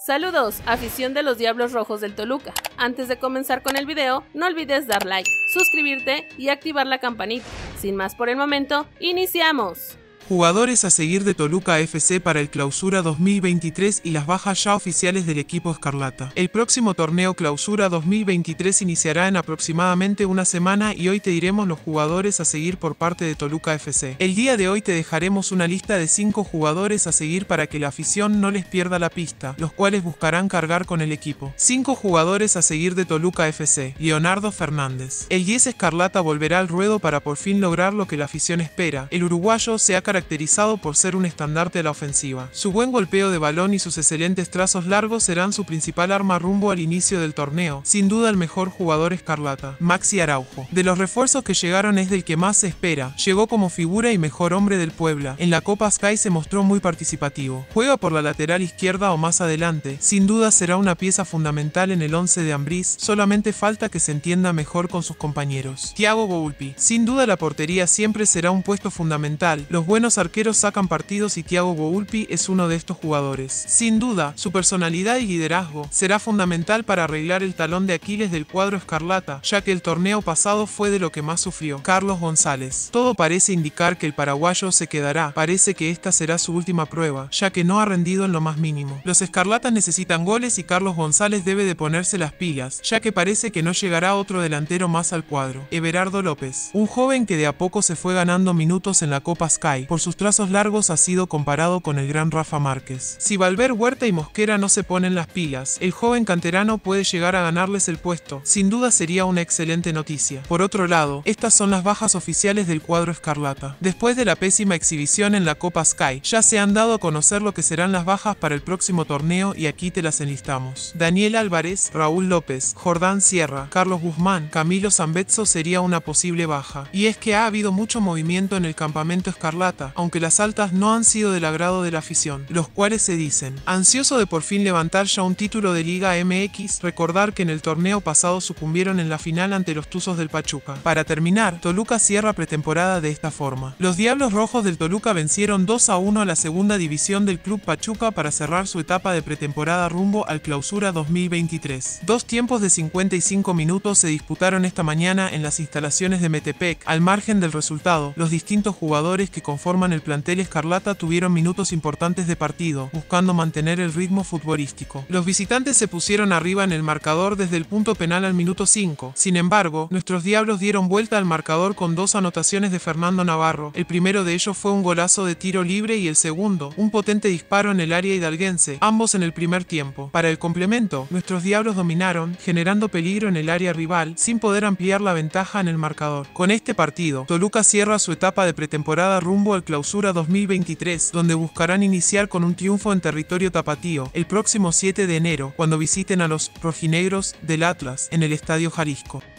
Saludos, afición de los Diablos Rojos del Toluca. Antes de comenzar con el video, no olvides dar like, suscribirte y activar la campanita. Sin más por el momento, ¡iniciamos! Jugadores a seguir de Toluca FC para el Clausura 2023 y las bajas ya oficiales del equipo escarlata. El próximo torneo Clausura 2023 iniciará en aproximadamente una semana y hoy te diremos los jugadores a seguir por parte de Toluca FC. El día de hoy te dejaremos una lista de 5 jugadores a seguir para que la afición no les pierda la pista, los cuales buscarán cargar con el equipo. 5 jugadores a seguir de Toluca FC. Leonardo Fernández. El 10 escarlata volverá al ruedo para por fin lograr lo que la afición espera. El uruguayo se ha caracterizado por ser un estandarte de la ofensiva. Su buen golpeo de balón y sus excelentes trazos largos serán su principal arma rumbo al inicio del torneo. Sin duda el mejor jugador escarlata. Maxi Araujo. De los refuerzos que llegaron es del que más se espera. Llegó como figura y mejor hombre del Puebla. En la Copa Sky se mostró muy participativo. Juega por la lateral izquierda o más adelante. Sin duda será una pieza fundamental en el 11 de Ambriz. Solamente falta que se entienda mejor con sus compañeros. Thiago Volpi. Sin duda la portería siempre será un puesto fundamental. Los buenos arqueros sacan partidos y Thiago Volpi es uno de estos jugadores. Sin duda, su personalidad y liderazgo será fundamental para arreglar el talón de Aquiles del cuadro escarlata, ya que el torneo pasado fue de lo que más sufrió. Carlos González. Todo parece indicar que el paraguayo se quedará. Parece que esta será su última prueba, ya que no ha rendido en lo más mínimo. Los escarlatas necesitan goles y Carlos González debe de ponerse las pilas, ya que parece que no llegará otro delantero más al cuadro. Everardo López. Un joven que de a poco se fue ganando minutos en la Copa Sky. Por sus trazos largos ha sido comparado con el gran Rafa Márquez. Si Valver, Huerta y Mosquera no se ponen las pilas, el joven canterano puede llegar a ganarles el puesto. Sin duda sería una excelente noticia. Por otro lado, estas son las bajas oficiales del cuadro escarlata. Después de la pésima exhibición en la Copa Sky, ya se han dado a conocer lo que serán las bajas para el próximo torneo y aquí te las enlistamos. Daniel Álvarez, Raúl López, Jordán Sierra, Carlos Guzmán, Camilo Zambetso sería una posible baja. Y es que ha habido mucho movimiento en el campamento escarlata, aunque las altas no han sido del agrado de la afición, los cuales se dicen ansioso de por fin levantar ya un título de Liga MX. Recordar que en el torneo pasado sucumbieron en la final ante los Tuzos del Pachuca. Para terminar, Toluca cierra pretemporada de esta forma. Los Diablos Rojos del Toluca vencieron 2-1 a la segunda división del Club Pachuca para cerrar su etapa de pretemporada rumbo al Clausura 2023. Dos tiempos de 55 minutos se disputaron esta mañana en las instalaciones de Metepec. Al margen del resultado, los distintos jugadores que conforman el plantel escarlata tuvieron minutos importantes de partido, buscando mantener el ritmo futbolístico. Los visitantes se pusieron arriba en el marcador desde el punto penal al minuto 5. Sin embargo, nuestros Diablos dieron vuelta al marcador con 2 anotaciones de Fernando Navarro. El primero de ellos fue un golazo de tiro libre y el segundo, un potente disparo en el área hidalguense, ambos en el primer tiempo. Para el complemento, nuestros Diablos dominaron, generando peligro en el área rival, sin poder ampliar la ventaja en el marcador. Con este partido, Toluca cierra su etapa de pretemporada rumbo al Clausura 2023, donde buscarán iniciar con un triunfo en territorio tapatío el próximo 7 de enero, cuando visiten a los rojinegros del Atlas en el Estadio Jalisco.